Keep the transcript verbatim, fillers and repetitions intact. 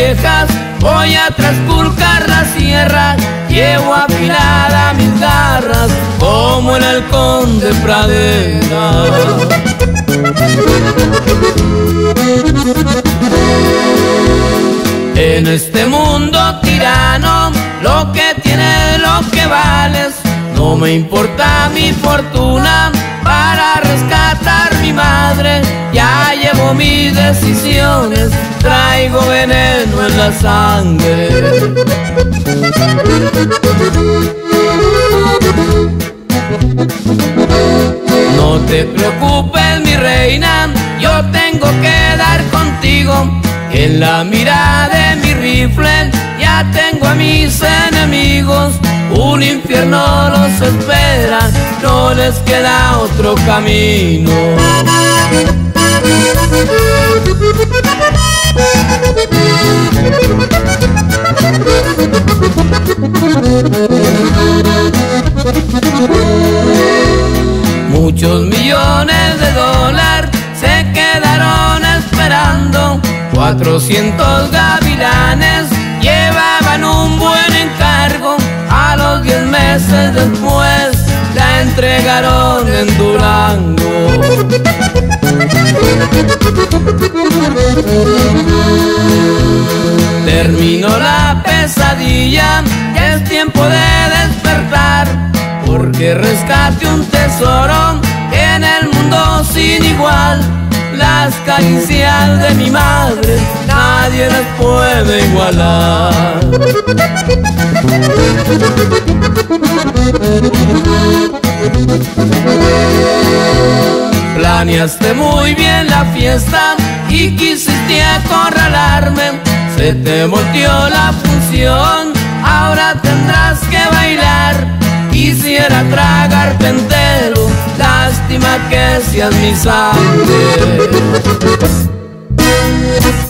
orejas, voy a trasculcar la sierra, llevo afilada mis garras como el halcón de pradera. En este mundo tirano, lo que tienes, lo que vales, no me importa mi fortuna para rescatar mi madre. Ya llevo mis decisiones, traigo veneno en la sangre. No te preocupes, mi reina, yo tengo que dar contigo. En la mirada de mi rifle ya tengo a mis enemigos. Un infierno los espera, no les queda otro camino. Muchos millones de dólares se quedaron esperando. Cuatrocientos gavilanes llevaban un buen encargo. A los diez meses después la entregaron en Durango. Terminó la pesadilla, es tiempo de despertar, porque rescate un tesoro en el mundo sin igual. Las caricias de mi madre nadie las puede igualar. Planeaste muy bien la fiesta y quisiste acorralarme. Se te volteó la función, ahora tendrás que bailar. Quisiera tragarte entero, lástima que seas mi sangre.